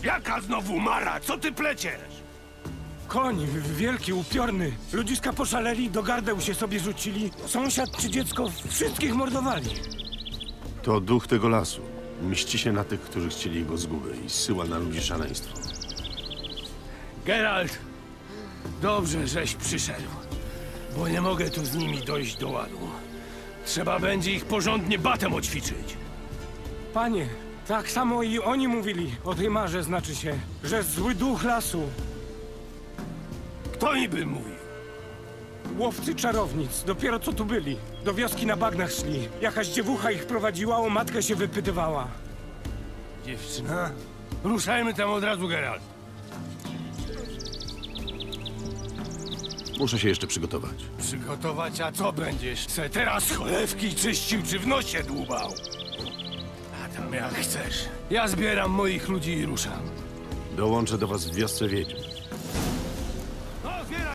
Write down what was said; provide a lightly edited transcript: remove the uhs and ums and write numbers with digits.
Jaka znowu mara? Co ty pleciesz? Koń, wielki, upiorny. Ludziska poszaleli, do gardeł się sobie rzucili. Sąsiad czy dziecko, wszystkich mordowali. To duch tego lasu. Mści się na tych, którzy chcieli jego zguby i zsyła na ludzi szaleństwo. Geralt, dobrze, żeś przyszedł, bo nie mogę tu z nimi dojść do ładu. Trzeba będzie ich porządnie batem oćwiczyć. Panie, tak samo i oni mówili o tej marze, znaczy się, że zły duch lasu. Kto niby mówił? Łowcy czarownic, dopiero co tu byli. Do wioski na bagnach szli. Jakaś dziewucha ich prowadziła, o matkę się wypytywała. Dziewczyna? Ruszajmy tam od razu, Geralt. Muszę się jeszcze przygotować. Przygotować, a co będziesz? Se teraz cholewki czyścił czy w nosie dłubał? A tam jak chcesz. Ja zbieram moich ludzi i ruszam. Dołączę do was w wiosce wiedźm.